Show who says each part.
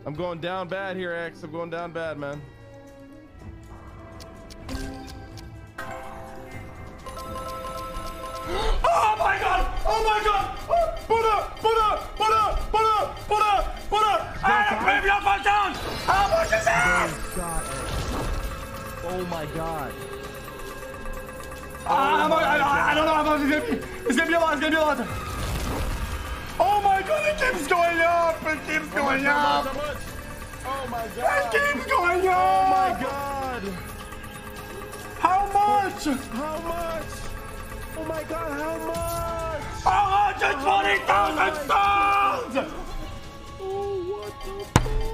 Speaker 1: I'm going down bad here, X. I'm going down bad, man.
Speaker 2: Oh my god! Oh my god! Buddha! Buddha! Buddha! Buddha! Buddha! Buddha! I had a premium button! How much is that?
Speaker 3: Oh my god.
Speaker 2: I don't know how much it's gonna be. It's gonna be a lot. It's gonna be a lot. Oh my god! It keeps going up. It keeps going up.
Speaker 1: Oh my god!
Speaker 2: It keeps going up.
Speaker 1: Oh my god!
Speaker 2: How much?
Speaker 1: How much? Oh my god! How much?
Speaker 2: 120,000 stones!
Speaker 1: Oh, what the fuck?